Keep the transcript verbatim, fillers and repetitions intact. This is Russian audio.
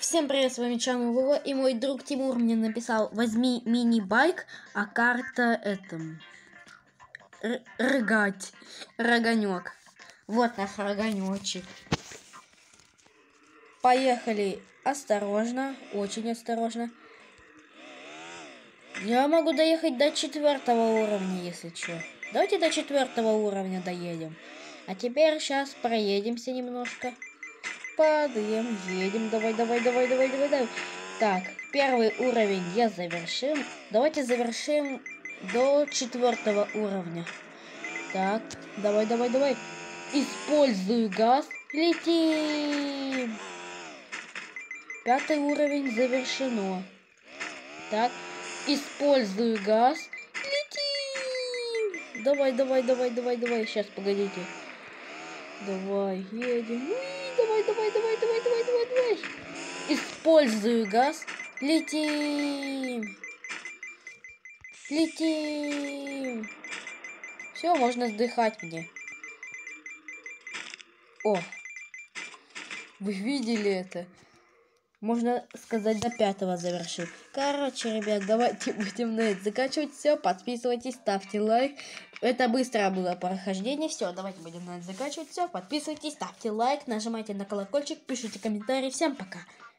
Всем привет, с вами Чан Вова, и мой друг Тимур мне написал: возьми мини-байк, а карта этом рыгать, роганек. Вот наш роганечек. Поехали осторожно, очень осторожно. Я могу доехать до четвертого уровня, если что. Давайте до четвертого уровня доедем. А теперь сейчас проедемся немножко. Падаем, едем, давай, давай, давай, давай, давай, давай. Так, первый уровень я завершим. Давайте завершим до четвертого уровня. Так, давай, давай, давай. Использую газ. Летим. Пятый уровень завершено. Так, использую газ. Летим. Давай, давай, давай, давай, давай. Сейчас, погодите. Давай, едем. Давай, давай, давай, давай, давай, давай, давай. Использую газ. Летим. Летим. Все, можно сдыхать мне. О, вы видели это? Можно сказать, до пятого завершил. Короче, ребят, давайте будем на это заканчивать. Все, подписывайтесь, ставьте лайк. Это быстрое было прохождение. Все, давайте будем на это заканчивать. Все, подписывайтесь, ставьте лайк, нажимайте на колокольчик, пишите комментарии. Всем пока.